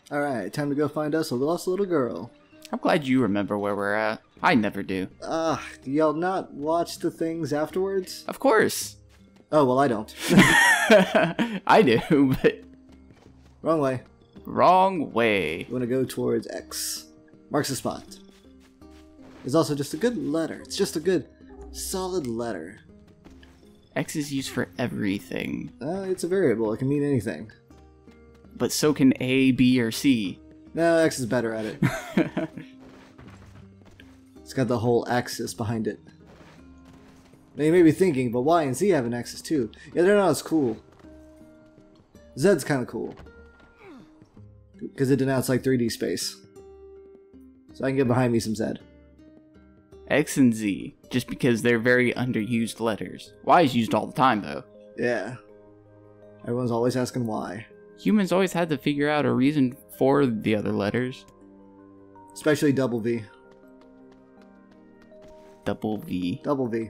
Alright, time to go find us a lost little girl. I'm glad you remember where we're at. I never do. Do y'all not watch the things afterwards? Of course. Oh, well, I don't. I do, but... Wrong way. Wrong way. You want to go towards X. Marks the spot. It's also just a good letter. It's just a good, solid letter. X is used for everything. It's a variable. It can mean anything. But so can A, B, or C. No, X is better at it. It's got the whole axis behind it. Now you may be thinking, but Y and Z have an axis too. Yeah, they're not as cool. Z's kind of cool. Because it denotes like 3D space. So I can get behind me some Z. X and Z, just because they're very underused letters. Y is used all the time, though. Yeah. Everyone's always asking why. Humans always had to figure out a reason for the other letters. Especially double V. Double V. Double V.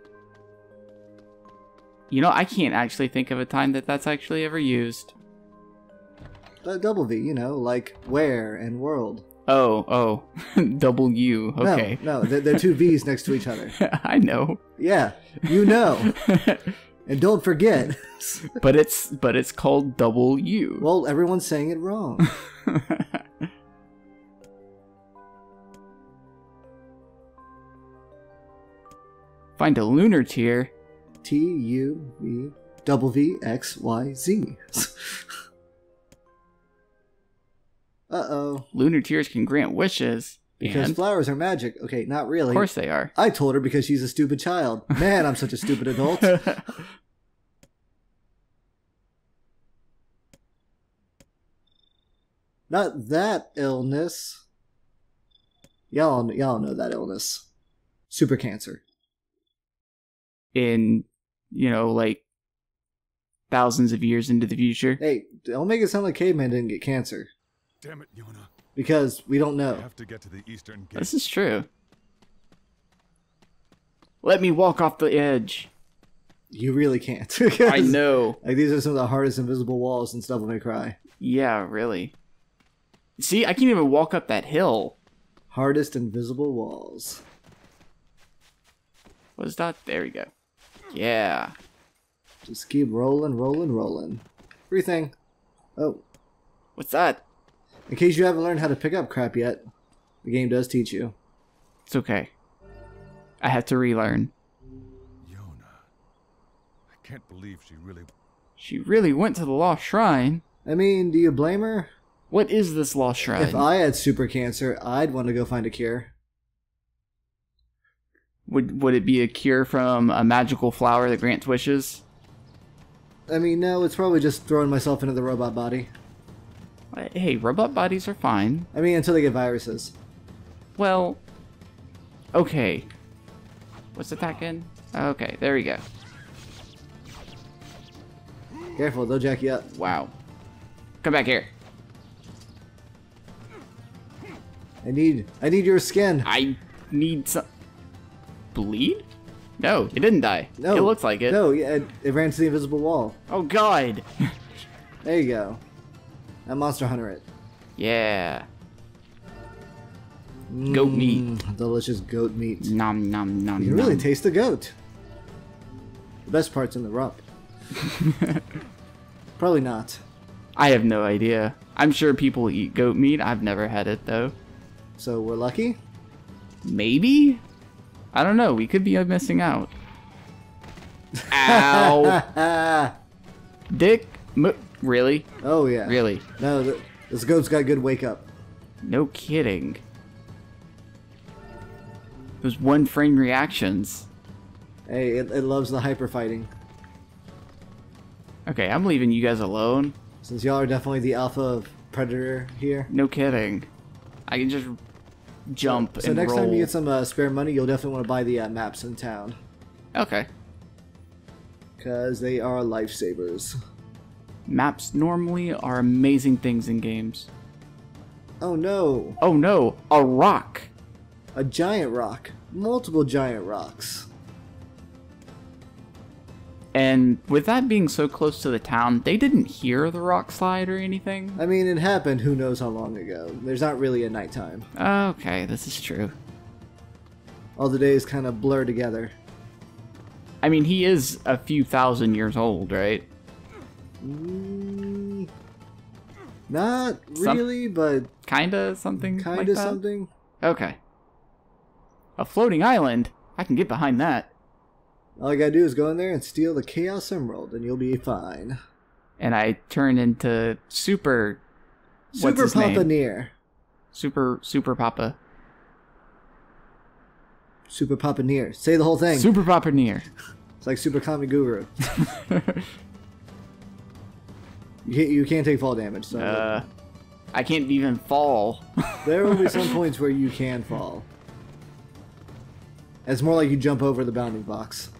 You know, I can't actually think of a time that that's actually ever used. Double V, you know, like where and world. Oh, W, okay. No, they're two V's next to each other. I know. Yeah, you know. And don't forget. but it's called W. Well, everyone's saying it wrong. Find a lunar tier. T-U-V double V X Y Z. Uh-oh. Lunar tears can grant wishes. Because and flowers are magic. Okay, not really. Of course they are. I told her because she's a stupid child. Man, I'm such a stupid adult. Not that illness. Y'all know that illness. Super cancer. In, you know, like thousands of years into the future. Hey, don't make it sound like Caveman didn't get cancer. Damn it, Yona. Because we don't know. I have to get to the eastern gate. This is true. Let me walk off the edge. You really can't. I know. Like, these are some of the hardest invisible walls in Devil May Cry. Yeah, really. See, I can't even walk up that hill. Hardest invisible walls. What is that? There we go. Yeah. Just keep rolling, rolling, rolling. Free thing. Oh. What's that? In case you haven't learned how to pick up crap yet, the game does teach you. It's okay. I had to relearn. Yona. I can't believe She really went to the Lost Shrine. I mean, do you blame her? What is this Lost Shrine? If I had super cancer, I'd want to go find a cure. Would it be a cure from a magical flower that grants wishes? I mean, no, it's probably just throwing myself into the robot body. Hey, robot bodies are fine. I mean, until they get viruses. Well, okay. What's attack again? Okay, there we go. Careful, they'll jack you up. Wow. Come back here. I need your skin. I need some... Bleed? No, it didn't die. No. It looks like it. No, yeah, it ran to the invisible wall. Oh, God. There you go. That Monster Hunter it. Yeah. Goat meat. Delicious goat meat. Nom, nom, nom, You can really nom. taste the goat. The best part's in the rump. Probably not. I have no idea. I'm sure people eat goat meat. I've never had it, though. So we're lucky? Maybe? I don't know. We could be missing out. Ow. Dick. Really? Oh, yeah. Really? No, this goat's got good wake up. No kidding. Those one frame reactions. Hey, it loves the hyper fighting. Okay, I'm leaving you guys alone. Since y'all are definitely the alpha of Predator here. No kidding. I can just jump So and next roll. time you get some spare money, you'll definitely want to buy the maps in town. Okay. Because they are lifesavers. Maps normally are amazing things in games. Oh no. Oh no, a rock. A giant rock. Multiple giant rocks. And with that being so close to the town, they didn't hear the rock slide or anything. I mean, it happened who knows how long ago. There's not really a nighttime. Okay, this is true. All the days kind of blur together. I mean, he is a few thousand years old, right? Not really, but Kinda something like kinda that? something. Okay. A floating island? I can get behind that. All you gotta do is go in there and steal the Chaos Emerald, and you'll be fine. And I turn into Super... what's Super his Papa name? Nier. Super Papa. Super Papa Nier. Say the whole thing. Super Papa Nier. It's like Super Kami Guru. You can't take fall damage, so... I can't even fall. There will be some points where you can fall. It's more like you jump over the bounding box.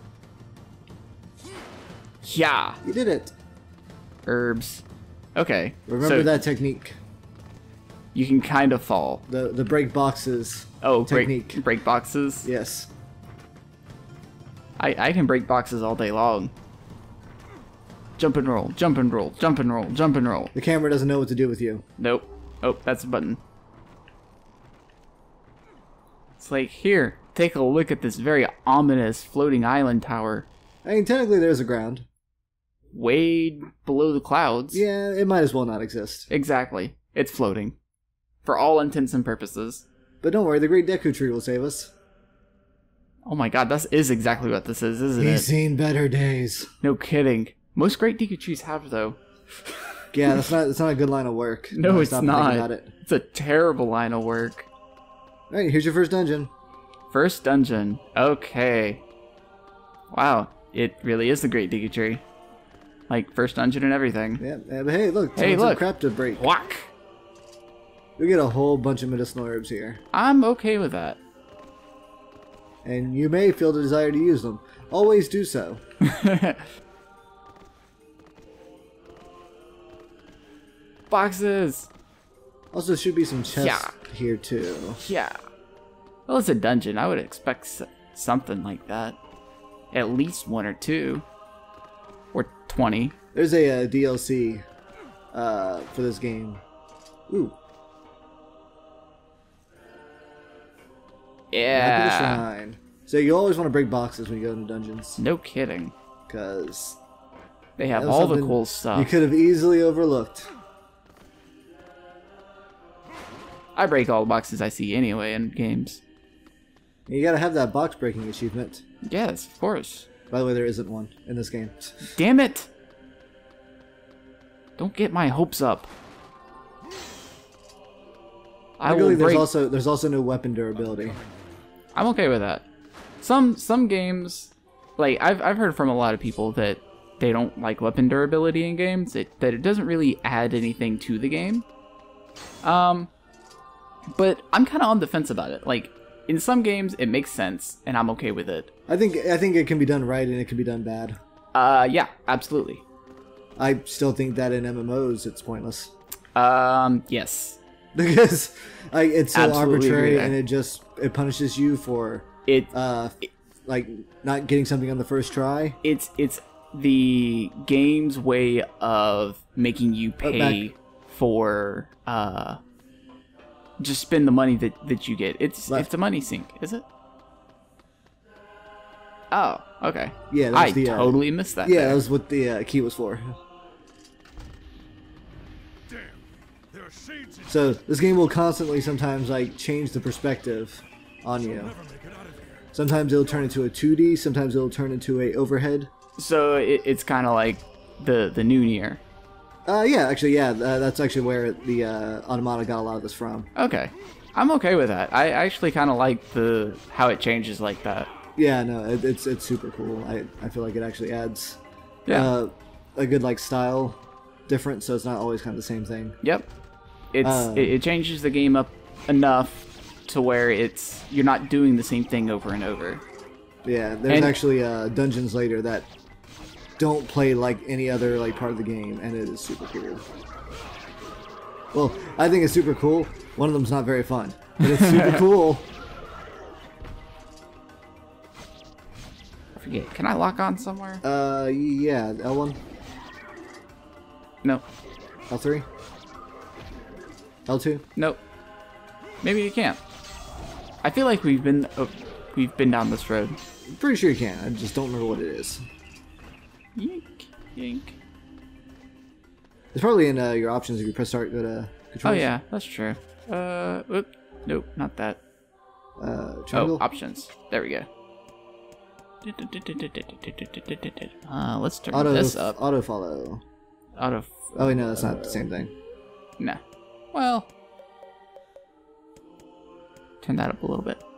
Yeah. You did it. Herbs. Okay. Remember so that technique. You can kind of fall. The break boxes technique. Break boxes? Yes. I can break boxes all day long. Jump and roll, jump and roll, jump and roll, jump and roll. The camera doesn't know what to do with you. Nope. Oh, that's a button. It's like, here, take a look at this very ominous floating island tower. I mean, technically there's a ground. Way below the clouds. Yeah, it might as well not exist. Exactly. It's floating. For all intents and purposes. But don't worry, the Great Deku Tree will save us. Oh my god, that is exactly what this is, isn't it? He's seen better days. No kidding. Most Great Deku Trees have, though. Yeah, that's not a good line of work. No, it's stop and think not. about it. It's a terrible line of work. Alright, here's your first dungeon. First dungeon. Okay. Wow, it really is the Great Deku Tree. Like, first dungeon and everything. Yeah, but hey, look. Hey, some look. crap to break. Whack! We get a whole bunch of medicinal herbs here. I'm okay with that. And you may feel the desire to use them. Always do so. Boxes! Also, there should be some chests Yeah. here too. Yeah. Well, it's a dungeon. I would expect something like that. At least one or two. Or 20. There's a DLC for this game. Ooh. Map of the Yeah. Shrine. So you always want to break boxes when you go into dungeons. No kidding. Because They have all the cool stuff. you could have easily overlooked. I break all the boxes I see anyway in games. You gotta have that box breaking achievement. Yes, of course. By the way, there isn't one in this game. Damn it! Don't get my hopes up. I will Luckily, break. there's also no weapon durability. I'm okay with that. Some games, like I've heard from a lot of people that they don't like weapon durability in games. That it doesn't really add anything to the game. But I'm kind of on the fence about it. Like in some games, it makes sense, and I'm okay with it. I think it can be done right and it can be done bad. Yeah, absolutely. I still think that in MMOs it's pointless Yes. because it's so Absolutely agree arbitrary there. and it punishes you for It like not getting something on the first try. it's the game's way of making you pay for just spend the money that you get. It's a money sink, is it? Oh, okay. Yeah, I that's totally missed that. Yeah, there. that was what the key was for. Damn, there are shades in So this game will constantly sometimes like change the perspective on you. never make it out of here. Sometimes it'll turn into a 2D, sometimes it'll turn into a overhead. So it's kind of like the new Nier. That's actually where the Automata got a lot of this from. Okay, I'm okay with that. I actually kind of like how it changes like that. Yeah, no, it's super cool. I feel like it actually adds Yeah. a good like style difference, so it's not always kind of the same thing. Yep. It changes the game up enough to where you're not doing the same thing over and over. Yeah, there's And- actually dungeons later that don't play like any other like part of the game, and it is super cool. Well, I think it's super cool. One of them's not very fun, but it's super cool. forget. Can I lock on somewhere? Yeah, L1, No. L3, L2. Nope. Maybe you can't. I feel like we've been down this road. I'm pretty sure you can. I just don't remember what it is. Yink, yink. It's probably in your options if you press start. Go to controls. Oh yeah, that's true. Oop. Nope, not that. Triangle. Oh, options. There we go. Let's turn this up. Auto follow. Auto. Oh wait, no, that's not the same thing. Nah. Well. Turn that up a little bit.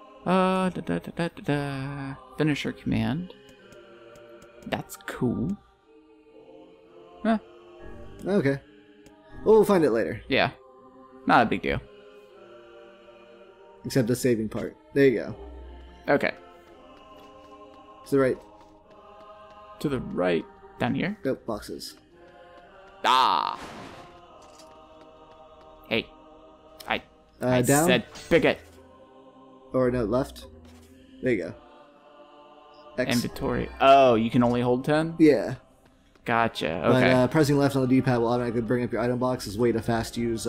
Finisher command. That's cool. Huh. Okay. Well, we'll find it later. Yeah. Not a big deal. Except the saving part. There you go. Okay. To the right. To the right. Down here. Nope, boxes. Ah. Hey. I Down? said pick it. Or no, left. There you go. X. Inventory. Oh, you can only hold 10? Yeah. Gotcha. Okay. But pressing left on the D-pad will automatically bring up your item box as a way to fast use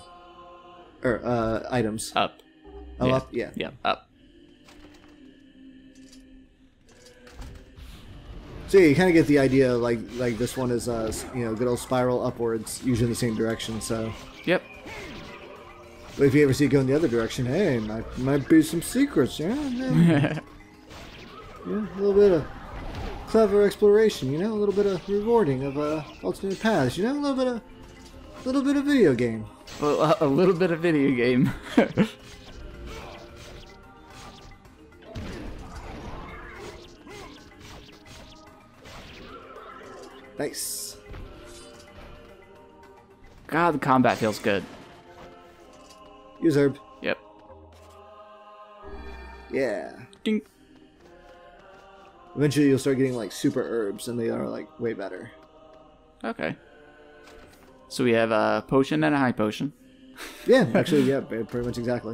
items. Up. Oh, Yeah. up? Yeah. Yeah, up. So yeah, you kind of get the idea. Like this one is good old spiral upwards, usually in the same direction. So Yep. but if you ever see it go in the other direction, hey, might be some secrets. Yeah, yeah, a little bit of clever exploration. A little bit of rewarding of alternate paths. A little bit of video game. Well, a little bit of video game. Nice. God, the combat feels good. Use herb. Yep. Yeah. Ding. Eventually, you'll start getting like super herbs, and they are like way better. Okay. So we have a potion and a high potion. Yeah, actually, yeah, pretty much exactly.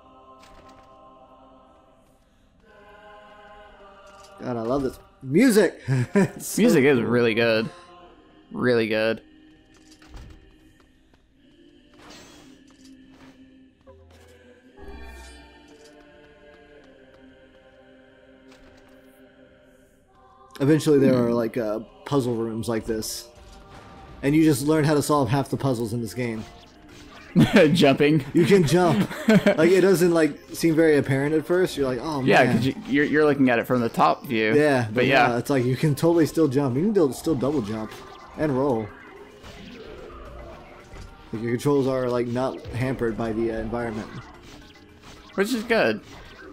God, I love this music. It's so Music is cool. really good. Really good. Eventually, there are like puzzle rooms like this, and you just learn how to solve half the puzzles in this game. Jumping. You can jump. Like it doesn't like seem very apparent at first. You're like, oh man. Yeah, because you're looking at it from the top view. Yeah, but yeah. it's like you can totally still jump. You can still double jump and roll. Like your controls are like not hampered by the environment. Which is good.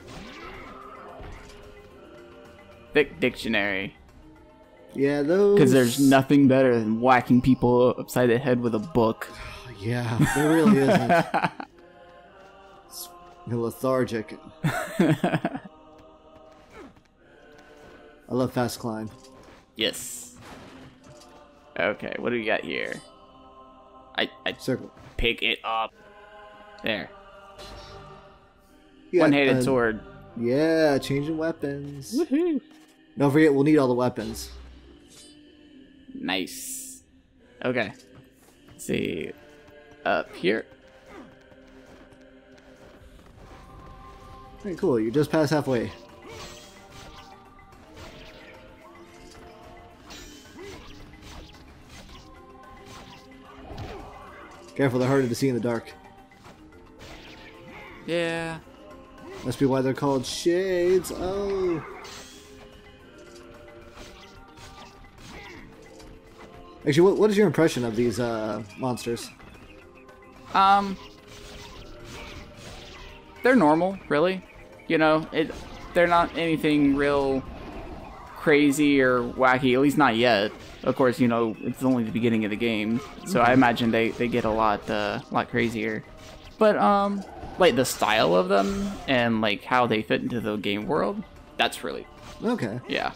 Thick dictionary. Yeah, those. Because there's nothing better than whacking people upside the head with a book. Yeah, there really isn't. It's lethargic. I love fast climb. Yes. Okay, what do we got here? I Circle. pick it up. There. You got, One-handed sword. Yeah, changing weapons. Woohoo! Don't forget, we'll need all the weapons. Nice. Okay. Let's see. Up here. Very cool. You're just past halfway. Careful, they're harder to see in the dark. Yeah. Must be why they're called shades. Oh. Actually, what is your impression of these monsters? They're normal, really. They're not anything real crazy or wacky, at least not yet. Of course, it's only the beginning of the game, so I imagine they get a lot crazier. But like the style of them and like how they fit into the game world, that's really Okay. yeah.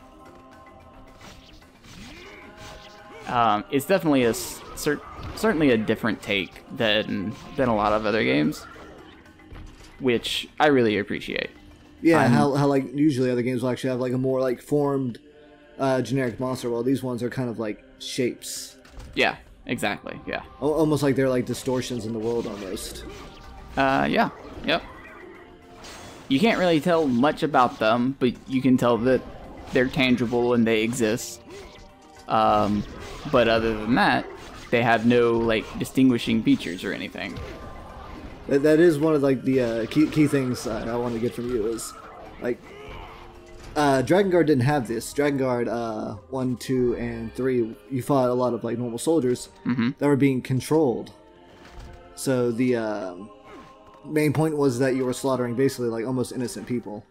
It's definitely certainly a different take than a lot of other games, which I really appreciate. Yeah, how like usually other games will actually have like a more like formed generic monster, while these ones are kind of like shapes. Yeah, exactly. Yeah. Almost like they're like distortions in the world almost. Yeah. Yep. You can't really tell much about them, but you can tell that they're tangible and they exist. But other than that, they have no like distinguishing features or anything. That is one of like the key things I want to get from you is like Drakengard didn't have this. Drakengard 1, 2, and 3, you fought a lot of like normal soldiers that were being controlled. So the main point was that you were slaughtering basically like almost innocent people.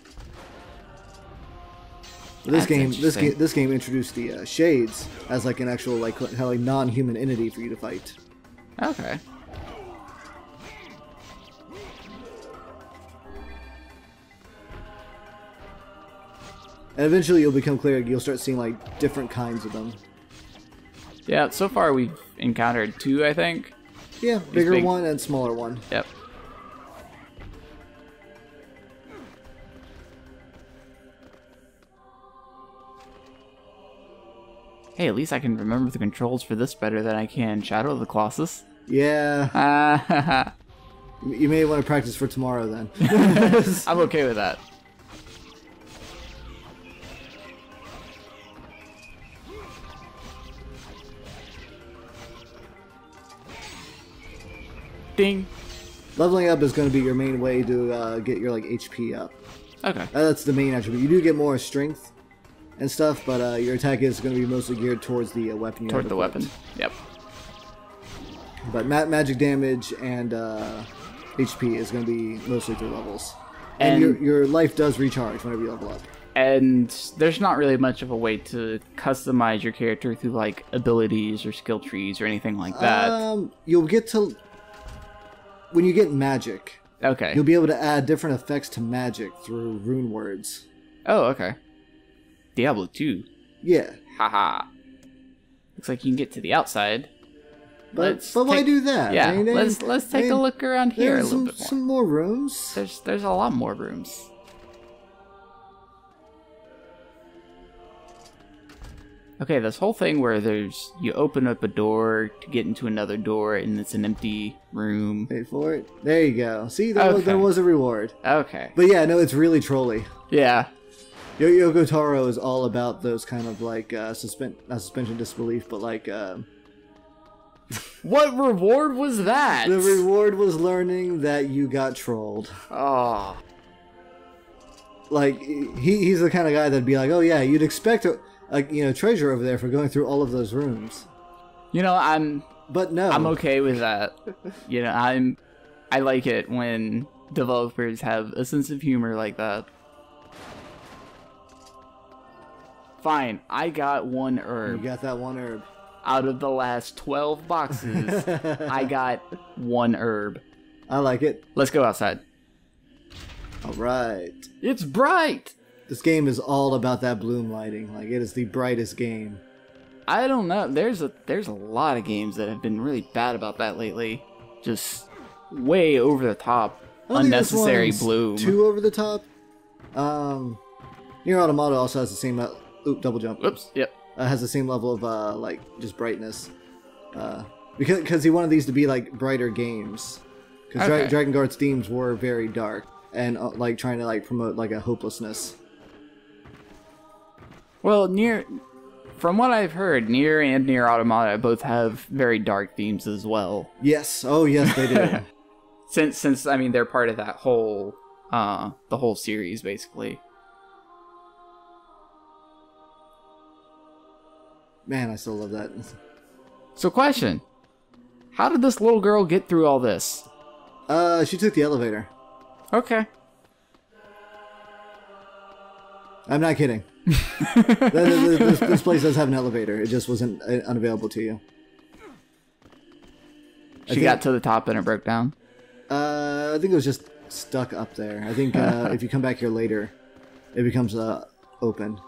This game introduced the Shades as like an actual like non-human entity for you to fight. Okay. And eventually you'll become clear, you'll start seeing like different kinds of them. Yeah, so far we've encountered 2, I think. Yeah, bigger one and smaller one. Yep. Hey, at least I can remember the controls for this better than I can Shadow of the Colossus. Yeah. You may want to practice for tomorrow then. I'm okay with that. Ding. Leveling up is going to be your main way to get your like HP up. Okay. That's the main attribute. You do get more strength and stuff, but your attack is going to be mostly geared towards the weapon you have Toward the equipped. weapon. Yep. But magic damage and HP is going to be mostly through levels. And your life does recharge whenever you level up. And there's not really much of a way to customize your character through like abilities or skill trees or anything like that. You'll get to... When you get magic, Okay. you'll be able to add different effects to magic through rune words. Oh, okay. Diablo 2. Yeah. Haha. Looks like you can get to the outside. But why do that? Yeah, I mean, let's take a look around here a there's little bit more. some more rooms. There's a lot more rooms. Okay, this whole thing where you open up a door to get into another door and it's an empty room. Wait for it. There you go. See, there was a reward. Okay. But yeah, no, it's really trolly. Yeah. Yoko Taro is all about those kind of like not suspension of disbelief, but like What reward was that? the reward was learning that you got trolled. Oh. Like he's the kind of guy that'd be like, oh yeah, you'd expect a treasure over there for going through all of those rooms. You know, But no. I'm okay with that. You know, I like it when developers have a sense of humor like that. Fine, I got 1 herb. You got that one herb. Out of the last 12 boxes, I got 1 herb. I like it. Let's go outside. All right. It's bright! This game is all about that bloom lighting. Like, it is the brightest game. I don't know. There's a lot of games that have been really bad about that lately. Just way over the top, unnecessary bloom. Too over the top. Nier Automata also has the same. Double jump. Oops. Yep. Has the same level of like just brightness. Because he wanted these to be like brighter games. Because Okay. Drakengard's themes were very dark and like trying to like promote like a hopelessness. Well, from what I've heard, Nier and Nier Automata both have very dark themes as well. Yes. Oh, yes, they do. Since I mean they're part of that whole the whole series basically. Man, I still love that. So question. How did this little girl get through all this? She took the elevator. Okay. I'm not kidding. This place does have an elevator. It just wasn't unavailable to you. She got to the top and it broke down? I think it was just stuck up there. I think if you come back here later, it becomes open.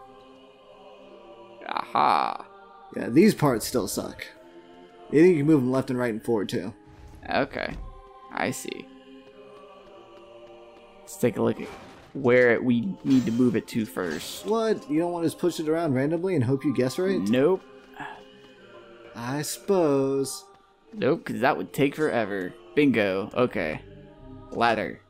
Aha. Yeah, these parts still suck. You think you can move them left and right and forward too. Okay. I see. Let's take a look at where we need to move it to first. What? You don't want to just push it around randomly and hope you guess right? Nope. I suppose. Nope, because that would take forever. Bingo. Okay. Ladder.